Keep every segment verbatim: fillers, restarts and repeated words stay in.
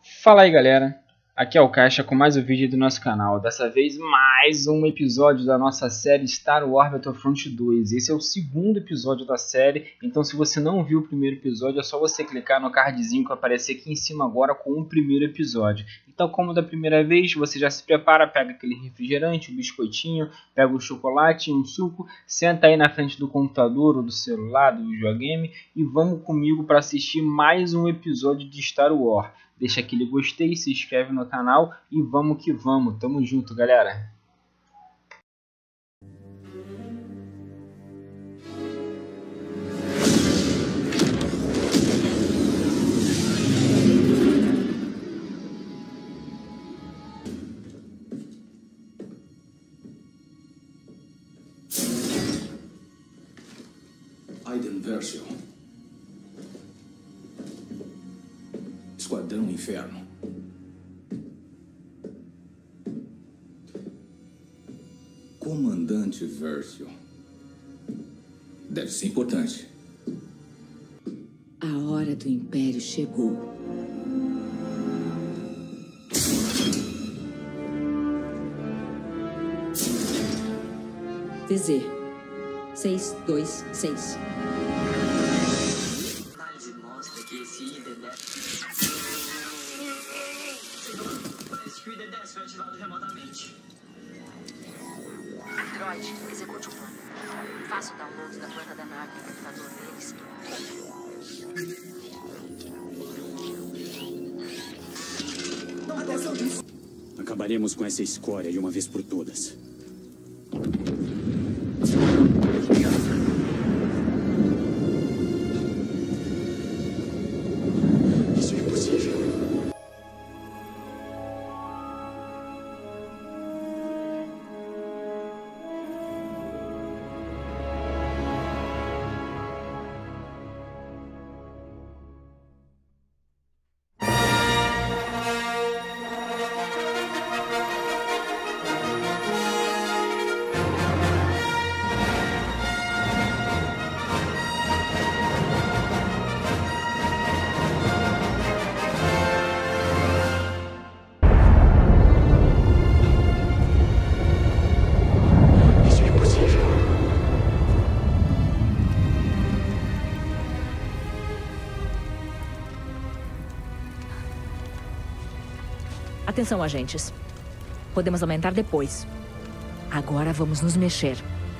Fala aí galera, aqui é o Caixa com mais um vídeo do nosso canal. Dessa vez mais um episódio da nossa série Star Wars Battlefront dois. Esse é o segundo episódio da série, então se você não viu o primeiro episódio é só você clicar no cardzinho que vai aparecer aqui em cima agora com o primeiro episódio. Então, como da primeira vez, você já se prepara, pega aquele refrigerante, o biscoitinho, pega o chocolate, um suco, senta aí na frente do computador ou do celular, do videogame e vamos comigo para assistir mais um episódio de Star Wars. Deixa aquele gostei, se inscreve no canal e vamos que vamos. Tamo junto, galera. Aiden Versio. Esquadrão Inferno. Comandante Versio. Deve ser importante. A hora do Império chegou. V Z seis dois seis. Análise mostra que esse I D dez... Esse I D dez foi ativado remotamente. Droid, execute o plano. Faça o download da planta da nave no computador deles. Acabaremos com essa escória de uma vez por todas. Isso é impossível. Atenção, agentes. Podemos aumentar depois. Agora vamos nos mexer.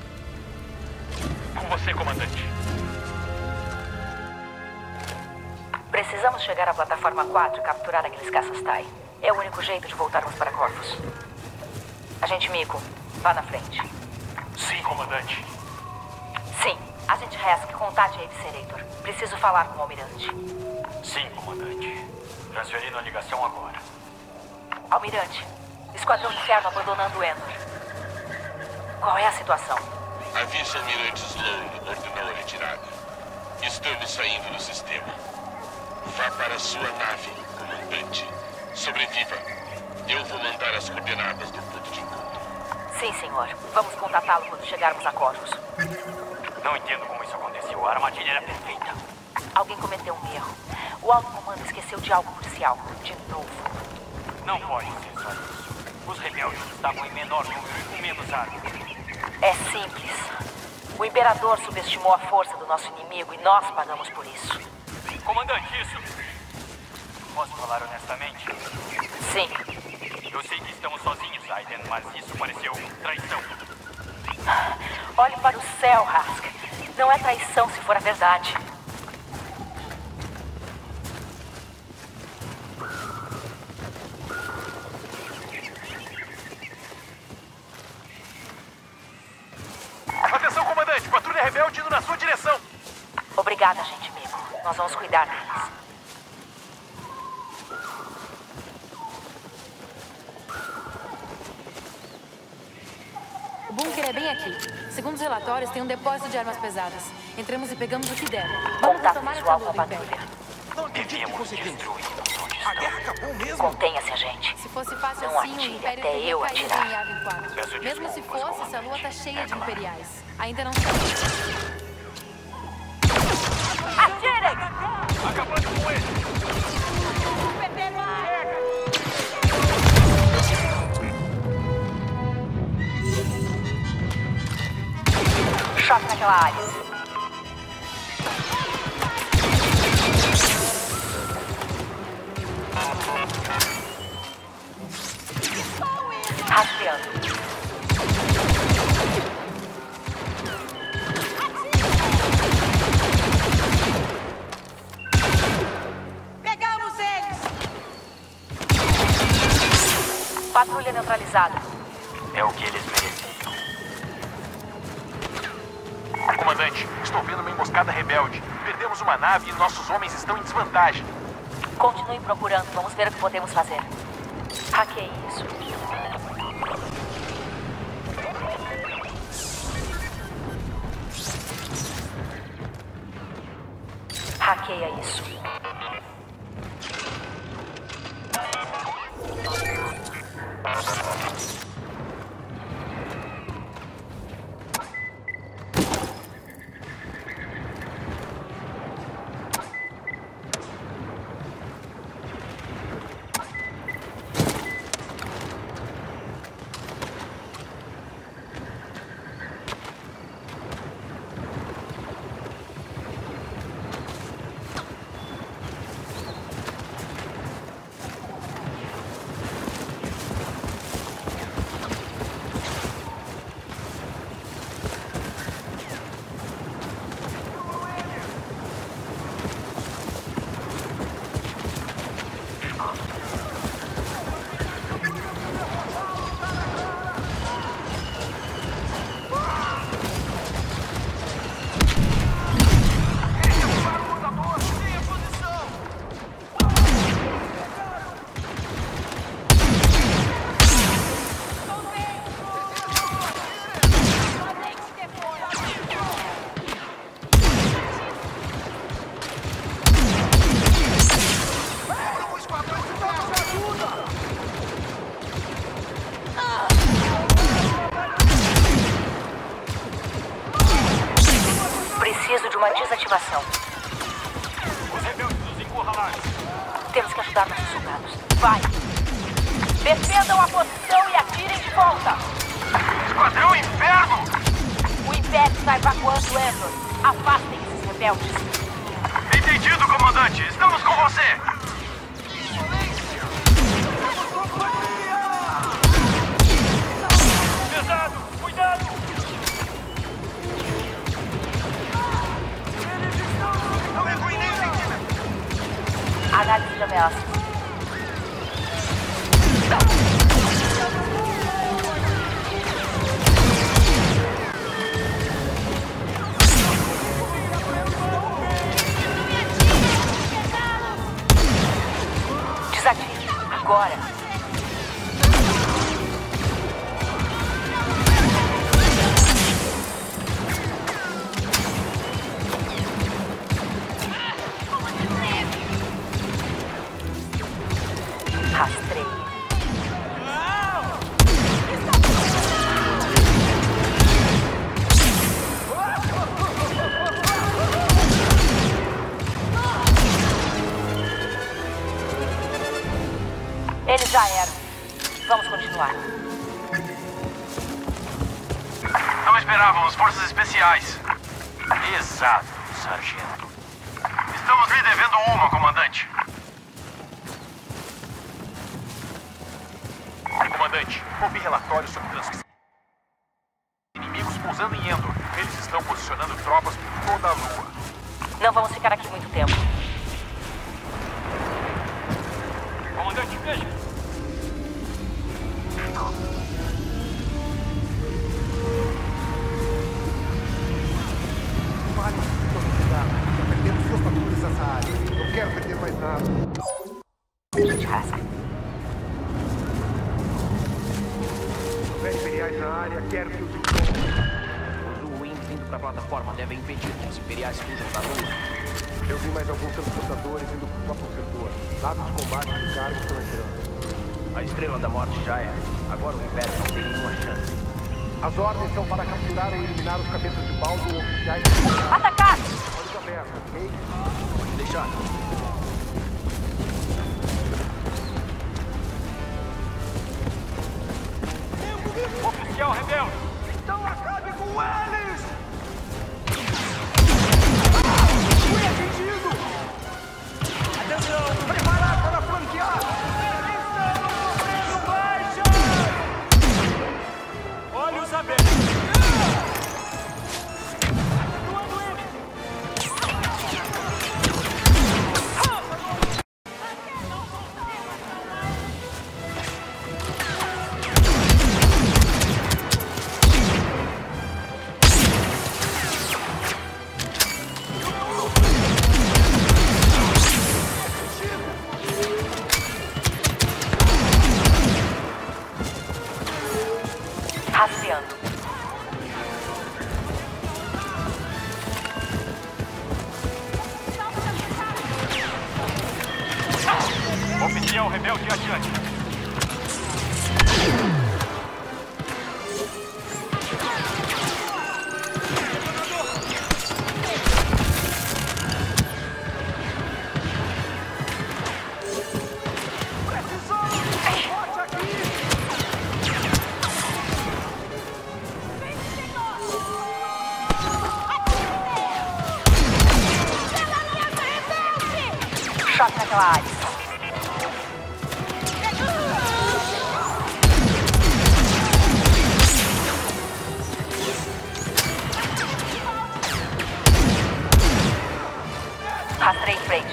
Com você, comandante. Precisamos chegar à plataforma quatro e capturar aqueles caças TIE. É o único jeito de voltarmos para Corvus. Agente Miko, vá na frente. Sim, comandante. Sim, agente Hask, contate a Eviscerator. Preciso falar com o almirante. Sim, comandante. Transferindo a ligação agora. Almirante, Esquadrão Inferno abandonando Endor. Qual é a situação? A vice-almirante Sloan ordenou a retirada. Estamos saindo do sistema. Vá para a sua nave, comandante. Sobreviva. Eu vou mandar as coordenadas do ponto de encontro. Sim, senhor. Vamos contatá-lo quando chegarmos a Corvus. Não entendo como isso aconteceu. A armadilha era perfeita. Alguém cometeu um erro. O alto comando esqueceu de algo crucial. De novo. Não pode ser só isso. Os rebeldes estavam em menor número e com menos armas. É simples. O Imperador subestimou a força do nosso inimigo e nós pagamos por isso. Comandante, isso... Posso falar honestamente? Sim. Eu sei que estamos sozinhos, Aiden, mas isso pareceu traição. Olhe para o céu, Hask. Não é traição se for a verdade. Atenção, comandante! Patrulha rebelde indo na sua direção! Obrigada, agente Miko. Nós vamos cuidar deles. O bunker é bem aqui. Segundo os relatórios, tem um depósito de armas pesadas. Entramos e pegamos o que der. Vamos Contato retomar essa visual com luta, a patrulha. Devíamos destruí-los onde A guerra acabou mesmo? Contenha-se, agente. Se fosse fácil Não assim, atire o Império até teria eu caído atirar. em Yavin quatro. Peço Mesmo se desculpas, fosse, essa lua tá cheia de imperiais. Ainda não sei. Atirem! Acabando com ele! Pepe vai! Choque naquela área. Rastreando. Pegamos eles! Patrulha neutralizada. É o que eles mereciam. Comandante, estou vendo uma emboscada rebelde. Perdemos uma nave e nossos homens estão em desvantagem. Continue procurando. Vamos ver o que podemos fazer. Hackeie isso. Hackeia isso. Preciso de uma desativação. Os rebeldes nos encurralaram. Temos que ajudar nossos soldados. Vai! Defendam a posição e atirem de volta! Esquadrão Inferno! O Império está evacuando Endor. Afastem esses rebeldes. Entendido, comandante. Estamos com você. Pesado! Cuidado! Não recuem nem um centímetro. Análise de ameaças. Desative. Agora. Rastreie. Eles já eram. Vamos continuar. Não esperávamos forças especiais. Exato, sargento. Estamos lhe devendo uma, comandante. Comandante, ouvi relatórios sobre transmissão. Inimigos pousando em Endor. Eles estão posicionando tropas por toda a Lua. Não vamos ficar aqui muito tempo. Comandante, veja. Vale, já perdemos duas patrulhas nessa área. Não quero perder mais nada. Imperiais na área, quero que os encontrem. Os Wing vindo para a plataforma devem impedir que os Imperiais fujam da Lua. Eu vi mais alguns transportadores indo para o próprio setor. Dados de combate de carga estão entrando. A Estrela da Morte já é. Agora o Império não tem nenhuma chance. As ordens são para capturar ou eliminar os cabeças de baldo ou oficiais. Atacar! Olhos abertos, ok? Deixar. Oficial rebelde! Então acabe com eles! rebelde e adiante. Choque naquela área. Rastreio em frente.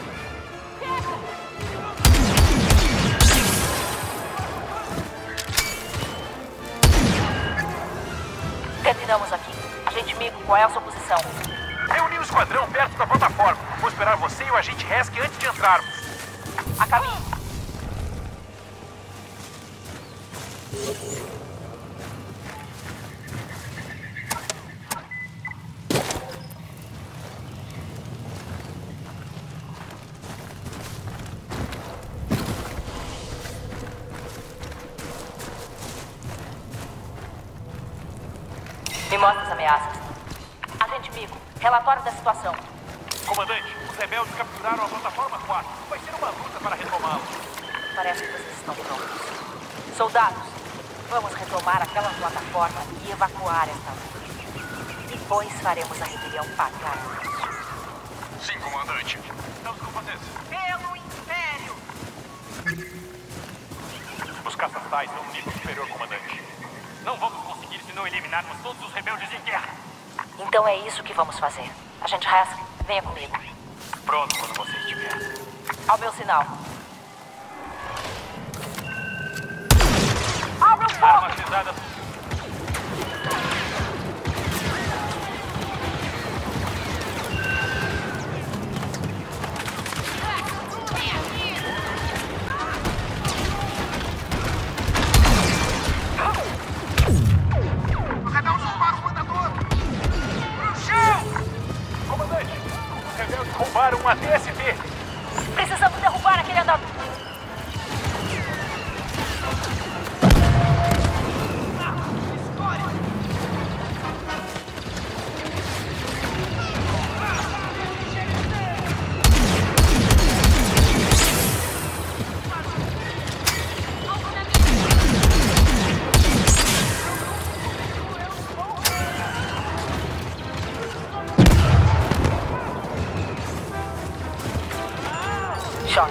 Terminamos aqui. Agente Mico, qual é a sua posição? Reuni o esquadrão perto da plataforma. Vou esperar você e o agente Resk antes de entrarmos. A caminho. Me mostra as ameaças. Agente Mico, relatório da situação. Comandante, os rebeldes capturaram a plataforma quatro. Vai ser uma luta para retomá-la. Parece que vocês estão prontos. Soldados, vamos retomar aquela plataforma e evacuar esta luta. Depois faremos a rebelião pagar. Sim, comandante. Estamos com vocês. Pelo Império! Os caça-tais são um nível superior, comandante. Não vamos conseguir se não eliminarmos todos os rebeldes em guerra. Então é isso que vamos fazer. Agente Resk, venha comigo. Pronto quando você estiver. Ao meu sinal. Abra o fogo! Armas pesadas. Roubaram um A T S T. Precisamos derrubar aquele andador. Choque.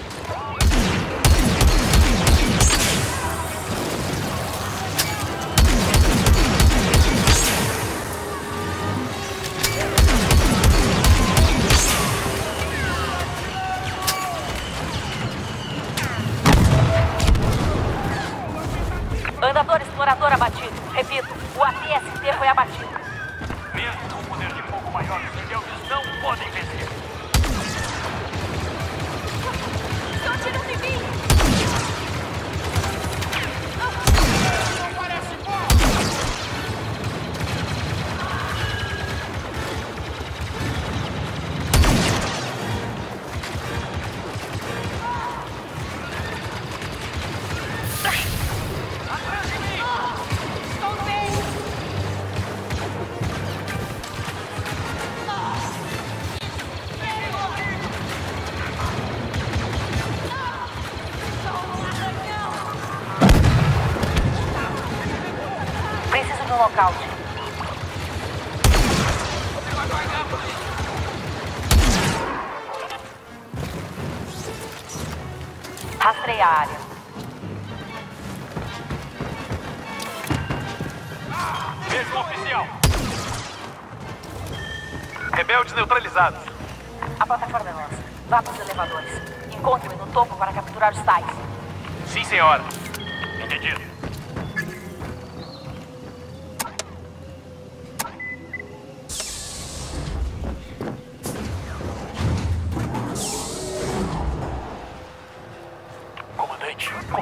Andador explorador abatido. Repito, o A T S T foi abatido. Mesmo com o poder de fogo maior, os rebeldes não podem vencer. Estão atirando em mim! Não parece bom! Atrás de mim! Estão bem! Preciso de um nocaute. Rastreia a área. Vejo um oficial. Rebeldes neutralizados. A plataforma é nossa. Vá para os elevadores. Encontre-me no topo para capturar os tais. Sim, senhora. Entendido. Comandante. Com...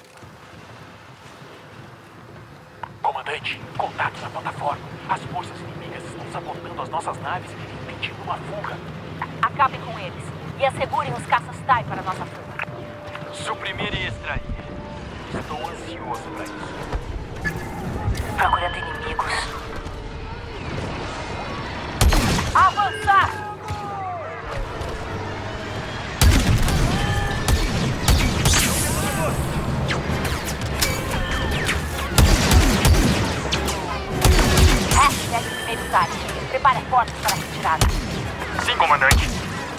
Comandante, contato na plataforma. As forças inimigas estão sabotando as nossas naves e impedindo uma fuga. Acabem com eles e assegurem os caças-tai para nossa fuga. Suprimir e extrair. Estou ansioso para isso. Procurando inimigos. Avançar! Hashtag primeiro site. Prepare as portas para a retirada. Sim, comandante.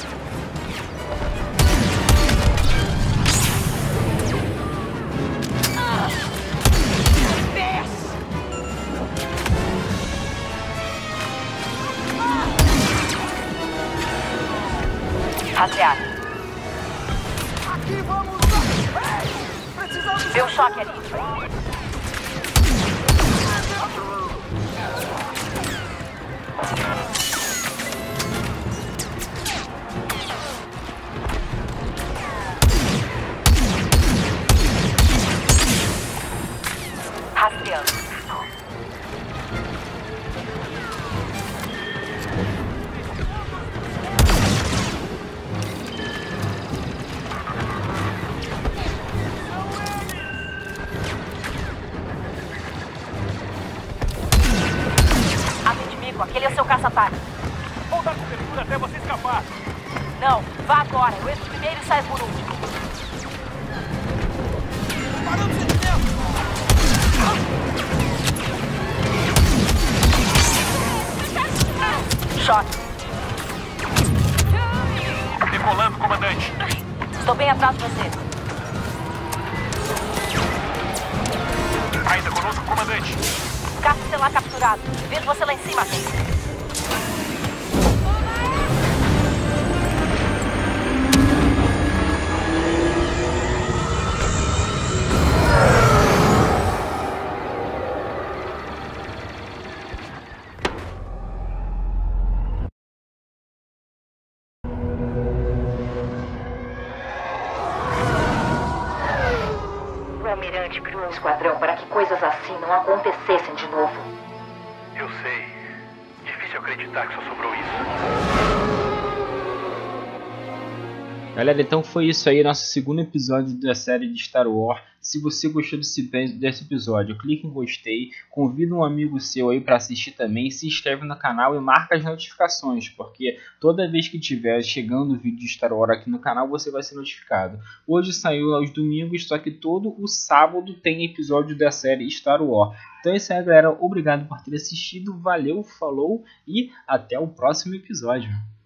Rastrear. Aqui vamos! Ei! Precisamos... Deu um choque ali. Rastreando. Aquele é o seu caça-ataque. Vou dar cobertura até você escapar. Não, vá agora. Eu entro primeiro e saio por último. Paramos de dentro! Choque. Decolando, comandante. Estou bem atrás de você. Ainda conosco, comandante. Caça estelar capturado. Vejo você lá em cima, gente. O almirante criou um esquadrão para que coisas assim não acontecessem de novo. Eu sei. Difícil acreditar que só sobrou isso. Galera, então foi isso aí, nosso segundo episódio da série de Star Wars. Se você gostou desse, desse episódio, clique em gostei, convida um amigo seu aí para assistir também, se inscreve no canal e marca as notificações, porque toda vez que tiver chegando vídeo de Star Wars aqui no canal, você vai ser notificado. Hoje saiu aos domingos, só que todo o sábado tem episódio da série Star Wars. Então é isso aí, galera. Obrigado por ter assistido, valeu, falou e até o próximo episódio.